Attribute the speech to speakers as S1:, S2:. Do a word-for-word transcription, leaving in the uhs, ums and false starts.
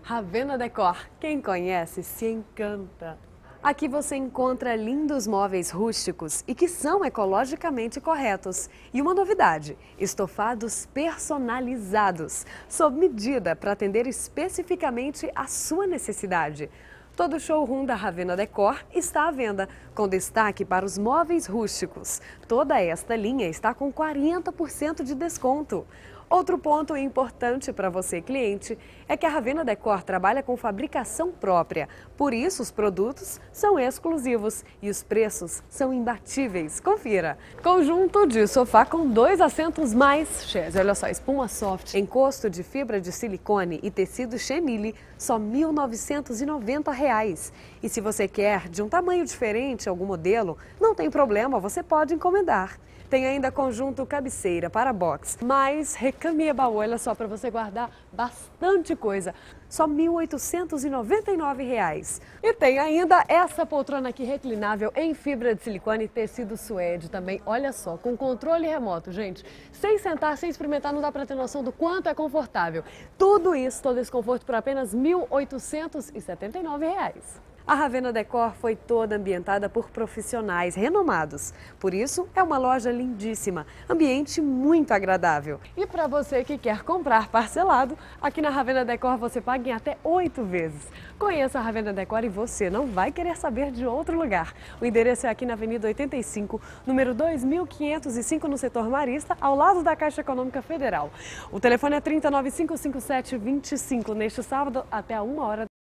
S1: Ravena Decor, quem conhece se encanta. Aqui você encontra lindos móveis rústicos e que são ecologicamente corretos. E uma novidade, estofados personalizados, sob medida para atender especificamente a sua necessidade. Todo o showroom da Ravena Decor está à venda, com destaque para os móveis rústicos. Toda esta linha está com quarenta por cento de desconto. Outro ponto importante para você, cliente, é que a Ravena Decor trabalha com fabricação própria. Por isso, os produtos são exclusivos e os preços são imbatíveis. Confira! Conjunto de sofá com dois assentos mais chaise. Olha só, espuma soft, encosto de fibra de silicone e tecido chenille, só mil novecentos e noventa reais. E se você quer de um tamanho diferente, algum modelo, não tem problema, você pode encomendar. Tem ainda conjunto cabeceira para box, mais recame e baú, olha só, para você guardar bastante coisa, só mil oitocentos e noventa e nove reais. E tem ainda essa poltrona aqui reclinável em fibra de silicone e tecido suede também, olha só, com controle remoto, gente. Sem sentar, sem experimentar, não dá para ter noção do quanto é confortável. Tudo isso, todo esse conforto por apenas mil oitocentos e setenta e nove reais. A Ravena Decor foi toda ambientada por profissionais renomados. Por isso, é uma loja lindíssima, ambiente muito agradável. E para você que quer comprar parcelado, aqui na Ravena Decor você paga em até oito vezes. Conheça a Ravena Decor e você não vai querer saber de outro lugar. O endereço é aqui na Avenida oitenta e cinco, número dois mil quinhentos e cinco, no setor Marista, ao lado da Caixa Econômica Federal. O telefone é trinta, nove cinco cinco sete, vinte e cinco. Neste sábado, até a uma hora.